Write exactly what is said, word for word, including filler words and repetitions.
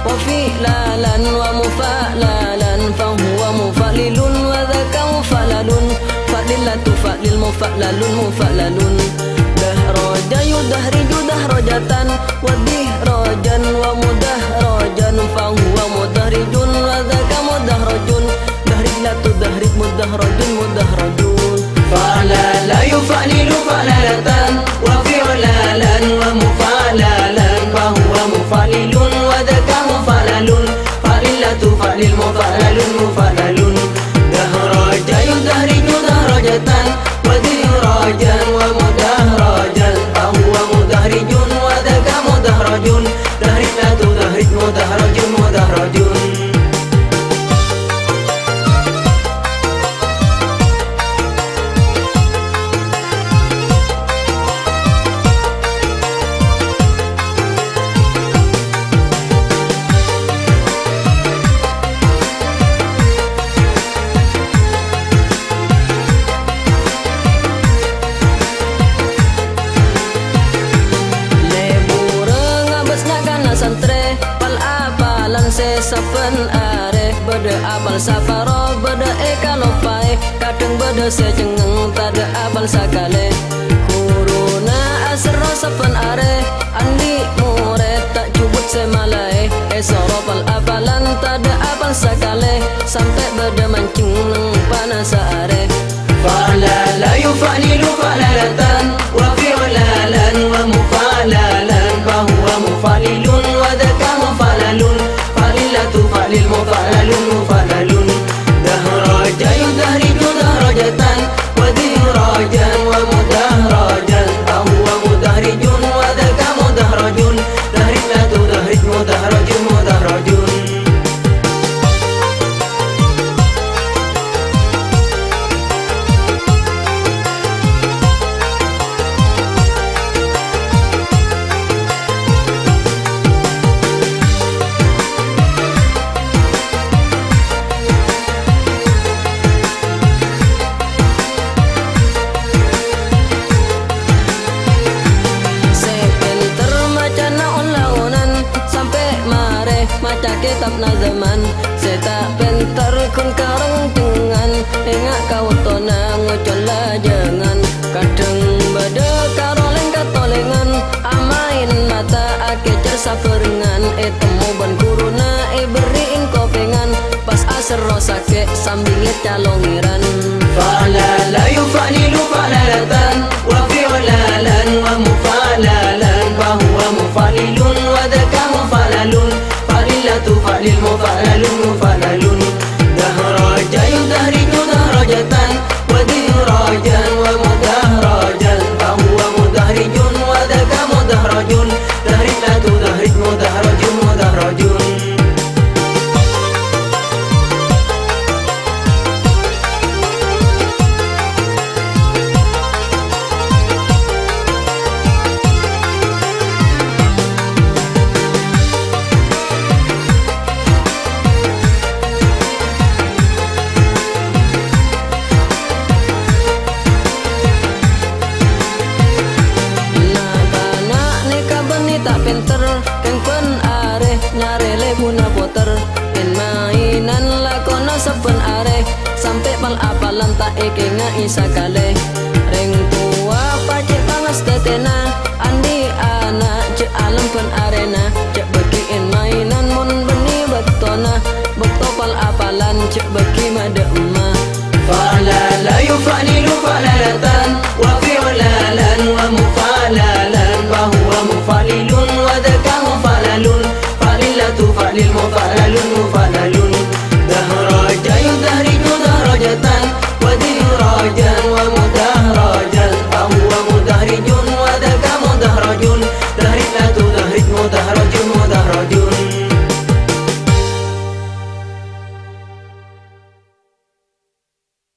wa fi'lalan wa mufa'lalan fahuwa mufa'lilun wa dhaka mufa'lalun fa'lilatu fa'lil mufa'lalun mufa'lalun dahraja yudahriju dahrajatan wa dihrajan wa mudahrajan fahuwa mudahrijun wa dhaka mudahrajun dahrilatu dahrij mudahrajun mudahrajun fa'lala yufa'lilu fa'lalatan wa fi'lalan wa mufa'lalan fahuwa mufa'lilun wa dhaka mufa'lalun fa'lilatu fa'lil mufa'lalun mufa'lalun dahraja yudahriju dahrajatan wa dihrajan wa mudahrajan fahuwa mudahrijun wa dhaka mudahrajun dahrilatu dahrij mudahrajun mudahrajun. Santre pal apalan se saben are beda abal safaro beda ekalopai kadang beda se cengeng tada abal sakale kuruna asro saben are andi murid tak cubut se malai esoro pal apalan tada abal sakale sampai beda mancing nang panas are fa'la la yufa'lilu fa'lalatan wa fi'lalan wa mufa'lalan fahuwa mufa'lilun wa dhaka mufa'lalun fa'lilatu fa'lil mufa'lalun mufa'lalun dahraja yudahriju dahrajatan wa dihrajan wa mudahrajan fahuwa mudahrijun wa dhaka mudahrajun dahrilatu dahrij mudahrajun mudahrajun. Maca kitab nazaman seta pentar kun karang dengan engak kau tona ngocola jangan kadang beda karoleng katolengan amain mata ake cersa perengan e temu ban kuruna e beriin kopengan pas asro sake sambinget calongiran fa'la la yufa'lilu fa'lalatan wa fi'lalan wa mufa'lalan fahuwa mufa'lilun wa dhaka mufa'lalun fa'lilatu fa'lil mufa'lalun mufa'lalun dahraja yudahriju dahrajatan wa dihrajan wa mudahrajan fahuwa mudahrijun wa dhaka mudahrajun dahrilatu dahrij mudahrajun mudahrajun. Pinter keng pen are nyarele guna poter en mainan lakona saben are sampai pal apalan tak ekenga isakale reng tua pacek panas tetena andi anak cek alam pen arena cek bagi en mainan mun beni betona bekto pal apalan cek bagi made emma fa'la la yufa'lilu fa'lalatan